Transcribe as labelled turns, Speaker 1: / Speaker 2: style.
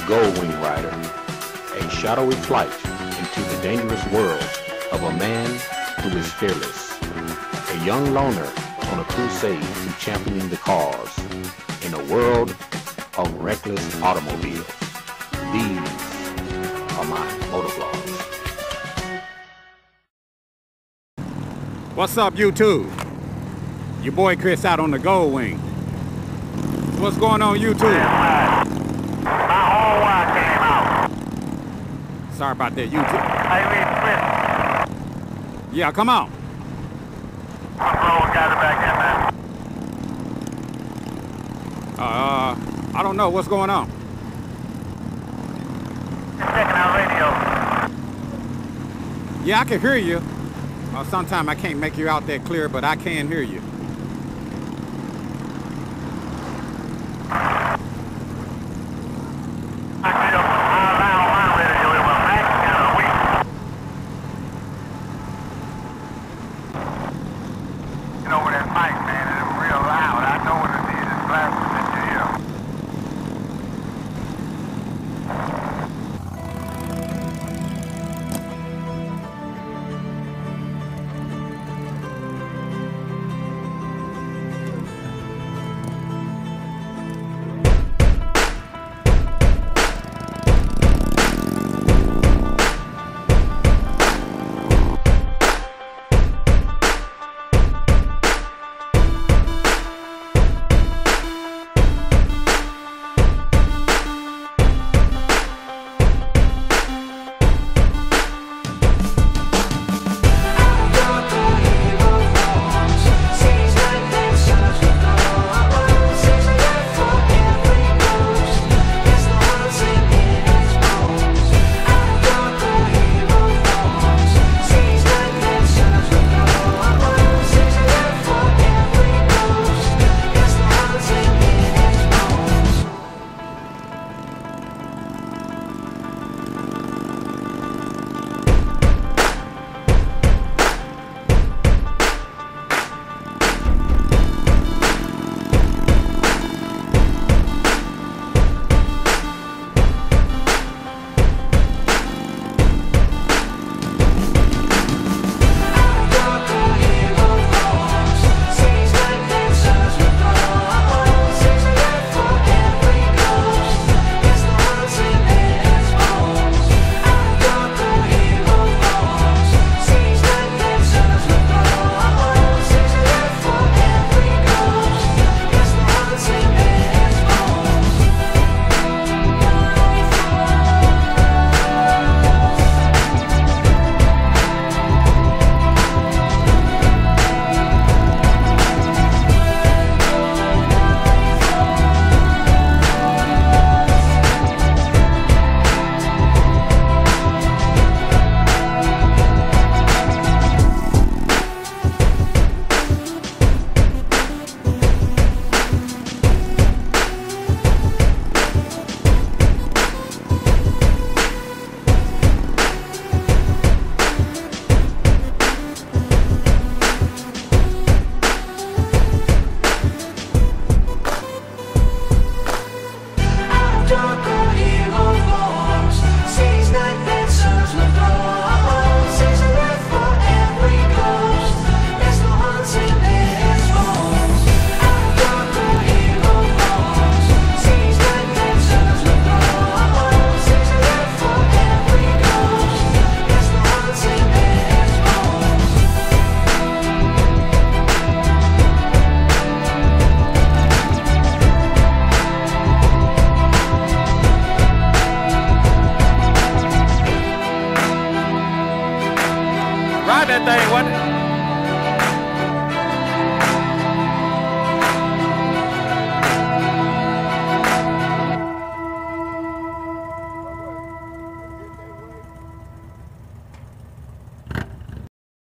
Speaker 1: Gold Wing Rider, a shadowy flight into the dangerous world of a man who is fearless, a young loner on a crusade to champion the cause in a world of reckless automobiles. These are my motovlogs.
Speaker 2: What's up, YouTube? Your boy Chris out on the Gold Wing. What's going on, YouTube?
Speaker 3: My whole wire came out.
Speaker 2: Sorry about that, YouTube.
Speaker 3: Hey, Chris.
Speaker 2: Yeah, come on.
Speaker 3: My bro got it back in, man.
Speaker 2: I don't know. What's going on?
Speaker 3: Just checking out radio.
Speaker 2: Yeah, I can hear you. Sometimes I can't make you out that clear, but I can hear you.